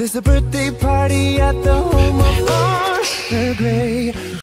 There's a birthday party at the home of Arthur Gray.